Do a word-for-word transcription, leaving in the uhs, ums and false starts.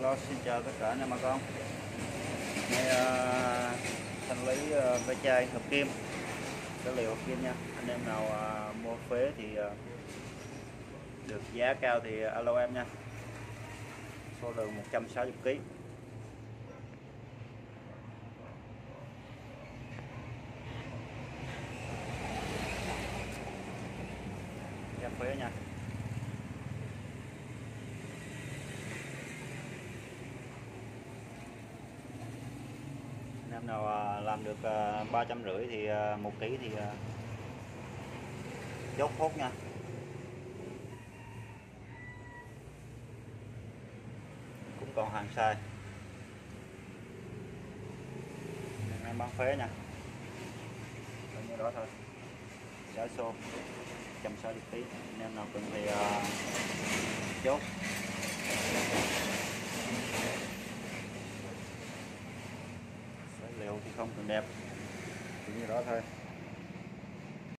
Hello, xin chào tất cả anh em bà con. Nay uh, thanh lý uh, ve chai hợp kim, cái liều hợp kim nha. Anh em nào uh, mua phế thì uh, được giá cao thì alo em nha. Số lượng một trăm sáu mươi ki lô gam. Giá phế nha. Anh em nào làm được ba trăm rưỡi thì một ký thì chốt hốt nha. Cũng còn hàng sai, anh em bán phế nha, như đó thôi. Giá số một trăm sáu mươi ki lô gam. Anh em nào cần thì uh, chốt. Liều thì không cần đẹp, như đó thôi.